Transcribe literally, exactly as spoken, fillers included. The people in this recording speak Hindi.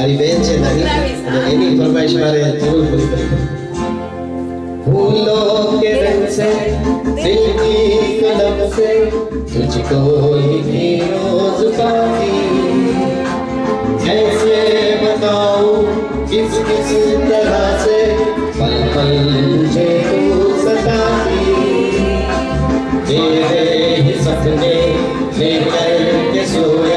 हमारी बहन से नहीं इन्हीं फरमाइश मारे जरूर पूरी करें। फूलों के रंग से दिल की कलम से तुझको लिखी रोज पाती, कैसे बताऊं किस किस तरह से पल पल मुझे तू सताती, तेरे ही सपने लेकर के सोया